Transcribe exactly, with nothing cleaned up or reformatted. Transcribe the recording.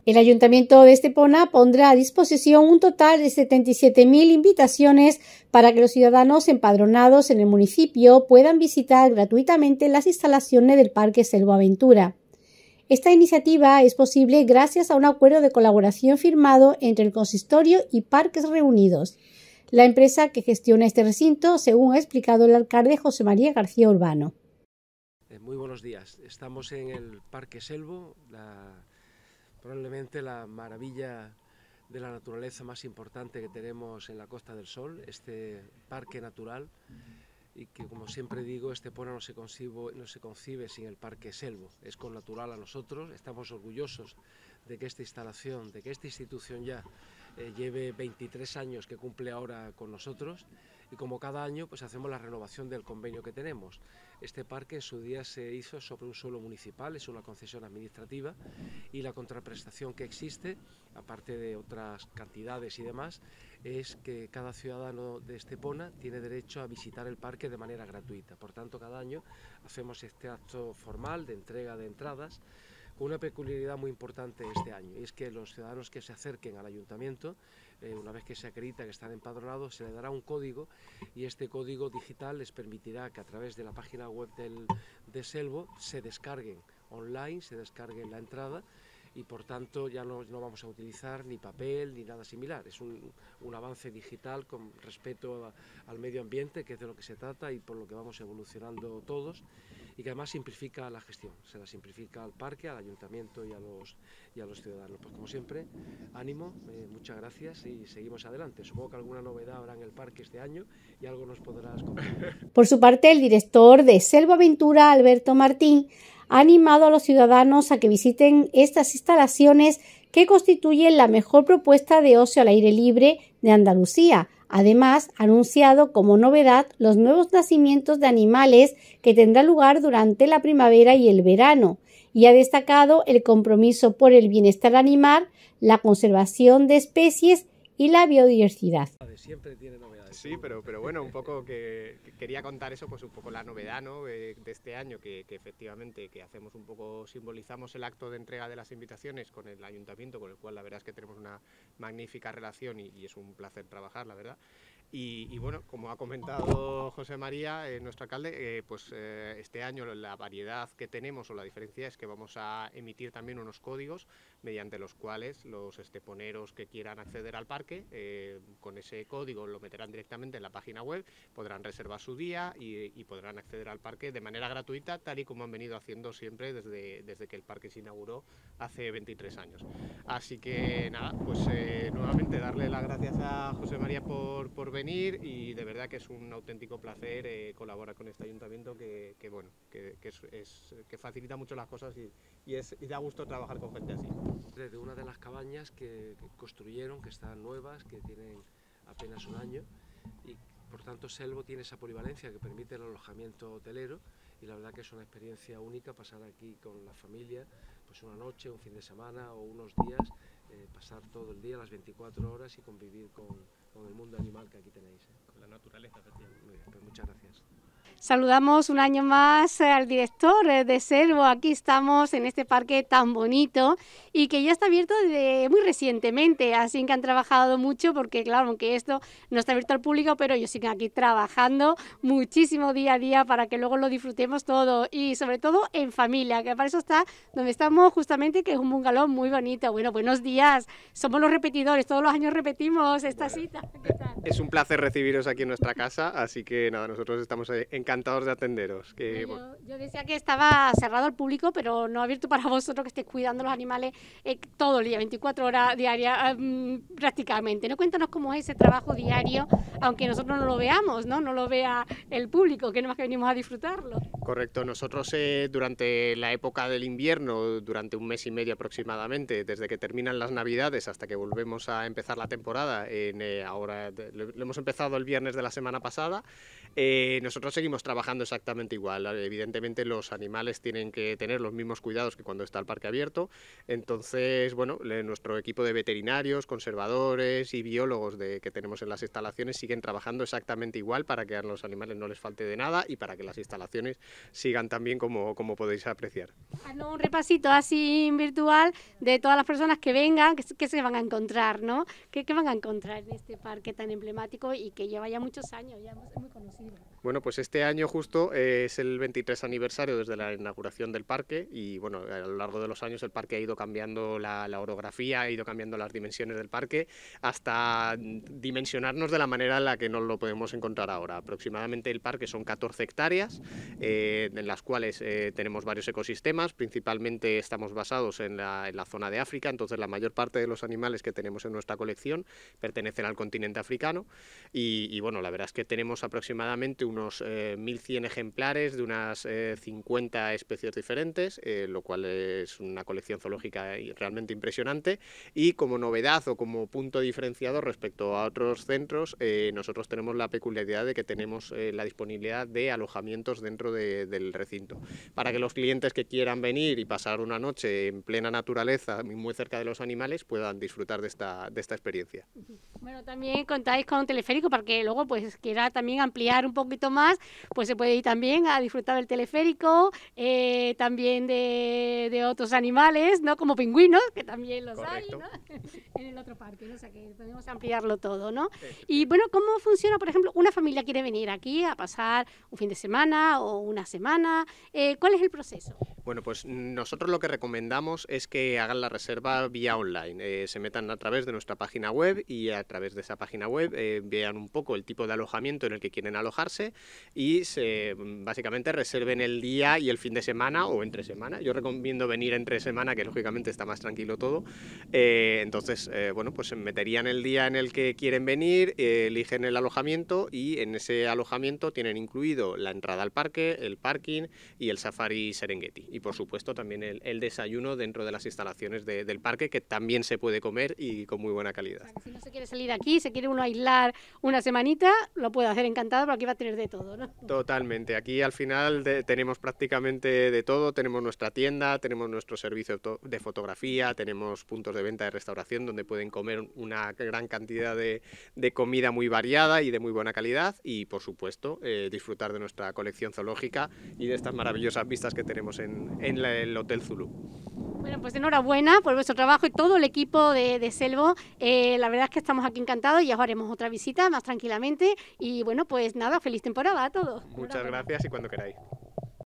El Ayuntamiento de Estepona pondrá a disposición un total de setenta y siete mil invitaciones para que los ciudadanos empadronados en el municipio puedan visitar gratuitamente las instalaciones del Parque Selva Aventura. Esta iniciativa es posible gracias a un acuerdo de colaboración firmado entre el Consistorio y Parques Reunidos, la empresa que gestiona este recinto, según ha explicado el alcalde José María García Urbano. Muy buenos días. Estamos en el Parque Selvo, la... probablemente la maravilla de la naturaleza más importante que tenemos en la Costa del Sol, este parque natural, y que, como siempre digo, Estepona no se concibe, no se concibe sin el Parque Selvo. Es connatural a nosotros, estamos orgullosos de que esta instalación, de que esta institución ya eh, lleve veintitrés años que cumple ahora con nosotros, y como cada año pues hacemos la renovación del convenio que tenemos. Este parque en su día se hizo sobre un suelo municipal, es una concesión administrativa, y la contraprestación que existe, aparte de otras cantidades y demás, es que cada ciudadano de Estepona tiene derecho a visitar el parque de manera gratuita. Por tanto, cada año hacemos este acto formal de entrega de entradas, con una peculiaridad muy importante este año, y es que los ciudadanos que se acerquen al ayuntamiento, eh, una vez que se acredita que están empadronados, se les dará un código, y este código digital les permitirá que a través de la página web del, de Selvo se descarguen online, se descarguen la entrada, y por tanto ya no, no vamos a utilizar ni papel ni nada similar. Es un, un avance digital con respeto a, al medio ambiente, que es de lo que se trata y por lo que vamos evolucionando todos, y que además simplifica la gestión, se la simplifica al parque, al ayuntamiento y a los, y a los ciudadanos. Pues como siempre, ánimo, eh, muchas gracias y seguimos adelante. Supongo que alguna novedad habrá en el parque este año y algo nos podrás comentar. Por su parte, el director de Selva Aventura, Alberto Martín, ha animado a los ciudadanos a que visiten estas instalaciones que constituyen la mejor propuesta de ocio al aire libre de Andalucía. Además, ha anunciado como novedad los nuevos nacimientos de animales que tendrán lugar durante la primavera y el verano, y ha destacado el compromiso por el bienestar animal, la conservación de especies y la biodiversidad. Siempre tiene novedades. Sí, pero, pero bueno, un poco que, que quería contar eso, pues un poco la novedad, ¿no?, de, de este año, que, que efectivamente que hacemos un poco, simbolizamos el acto de entrega de las invitaciones con el ayuntamiento, con el cual la verdad es que tenemos una magnífica relación y, y es un placer trabajar, la verdad. Y, y bueno, como ha comentado José María, eh, nuestro alcalde, eh, pues eh, este año la variedad que tenemos o la diferencia es que vamos a emitir también unos códigos mediante los cuales los esteponeros que quieran acceder al parque, eh, con ese código lo meterán directamente en la página web, podrán reservar su día y, y podrán acceder al parque de manera gratuita, tal y como han venido haciendo siempre desde, desde que el parque se inauguró hace veintitrés años. Así que nada, pues eh, nuevamente darle las gracias a José María por, por venir. Y de verdad que es un auténtico placer eh, colaborar con este ayuntamiento que, que bueno, que, que, es, es, que facilita mucho las cosas y, y, es, y da gusto trabajar con gente así. Desde una de las cabañas que, que construyeron, que están nuevas, que tienen apenas un año, y por tanto Selvo tiene esa polivalencia que permite el alojamiento hotelero, y la verdad que es una experiencia única pasar aquí con la familia, pues una noche, un fin de semana o unos días, eh, pasar todo el día, las veinticuatro horas, y convivir con, con el mundo animal que aquí tenéis, ¿eh? Con la naturaleza, efectivamente. Muy bien, pues muchas gracias. Saludamos un año más al director de Selvo. Aquí estamos en este parque tan bonito y que ya está abierto desde muy recientemente, así que han trabajado mucho porque, claro, aunque esto no está abierto al público, pero ellos siguen aquí trabajando muchísimo día a día para que luego lo disfrutemos todo y sobre todo en familia, que para eso está donde estamos justamente, que es un bungalow muy bonito. Bueno, buenos días, somos los repetidores, todos los años repetimos esta bueno, cita. ¿Qué tal? Es un placer recibiros aquí en nuestra casa, así que nada, nosotros estamos encantados encantados de atenderos. Que, yo, bueno. yo decía que estaba cerrado al público, pero no abierto para vosotros que estéis cuidando los animales eh, todo el día, veinticuatro horas diarias eh, prácticamente, ¿no? Cuéntanos cómo es ese trabajo diario, aunque nosotros no lo veamos, ¿no? No lo vea el público, que no más que venimos a disfrutarlo. Correcto, nosotros eh, durante la época del invierno, durante un mes y medio aproximadamente, desde que terminan las navidades hasta que volvemos a empezar la temporada, en, eh, ahora lo, lo hemos empezado el viernes de la semana pasada, eh, nosotros seguimos trabajando exactamente igual. Evidentemente los animales tienen que tener los mismos cuidados que cuando está el parque abierto, entonces bueno, nuestro equipo de veterinarios, conservadores y biólogos de, que tenemos en las instalaciones siguen trabajando exactamente igual para que a los animales no les falte de nada y para que las instalaciones sigan también como, como podéis apreciar. Haznos un repasito así virtual de todas las personas que vengan, que, que se van a encontrar, ¿no? ¿Qué, ¿Qué van a encontrar en este parque tan emblemático y que lleva ya muchos años, ya es muy conocido? Bueno, pues este año justo eh, es el veintitrés aniversario desde la inauguración del parque y bueno, a lo largo de los años el parque ha ido cambiando la, la orografía, ha ido cambiando las dimensiones del parque hasta dimensionarnos de la manera en la que nos lo podemos encontrar ahora. Aproximadamente el parque son catorce hectáreas, eh, en las cuales eh, tenemos varios ecosistemas, principalmente estamos basados en la, en la zona de África, entonces la mayor parte de los animales que tenemos en nuestra colección pertenecen al continente africano y, y bueno, la verdad es que tenemos aproximadamente unos eh, mil cien ejemplares de unas eh, cincuenta especies diferentes, eh, lo cual es una colección zoológica realmente impresionante y como novedad o como punto diferenciador respecto a otros centros, eh, nosotros tenemos la peculiaridad de que tenemos eh, la disponibilidad de alojamientos dentro de, del recinto, para que los clientes que quieran venir y pasar una noche en plena naturaleza, muy cerca de los animales, puedan disfrutar de esta, de esta experiencia. Bueno, también contáis con teleférico para que luego pues quiera también ampliar un poquito más, pues se puede ir también a disfrutar del teleférico, eh, también de, de otros animales, ¿no? Como pingüinos, que también los Correcto. hay, ¿no? En el otro parque, ¿no? O sea que podemos ampliarlo todo, ¿no? Y bueno, ¿cómo funciona, por ejemplo, una familia quiere venir aquí a pasar un fin de semana o una semana? Eh, ¿Cuál es el proceso? Bueno, pues nosotros lo que recomendamos es que hagan la reserva vía online, eh, se metan a través de nuestra página web y a través de esa página web eh, vean un poco el tipo de alojamiento en el que quieren alojarse y se, básicamente reserven el día y el fin de semana o entre semana. Yo recomiendo venir entre semana, que lógicamente está más tranquilo todo. Eh, entonces, eh, bueno, pues se meterían el día en el que quieren venir, eh, eligen el alojamiento y en ese alojamiento tienen incluido la entrada al parque, el parking y el safari Serengeti. Y por supuesto también el, el desayuno dentro de las instalaciones de, del parque, que también se puede comer y con muy buena calidad. Si no se quiere salir de aquí, se quiere uno aislar una semanita, lo puede hacer encantado, porque aquí va a tener de todo, ¿no? Totalmente, aquí al final de, tenemos prácticamente de todo, tenemos nuestra tienda, tenemos nuestro servicio de fotografía, tenemos puntos de venta de restauración donde pueden comer una gran cantidad de, de comida muy variada y de muy buena calidad y por supuesto eh, disfrutar de nuestra colección zoológica y de estas maravillosas vistas que tenemos en, en la, el Hotel Zulu. Bueno, pues enhorabuena por vuestro trabajo y todo el equipo de, de Selvo. Eh, la verdad es que estamos aquí encantados y ya os haremos otra visita más tranquilamente. Y bueno, pues nada, feliz temporada a todos. Muchas gracias y cuando queráis.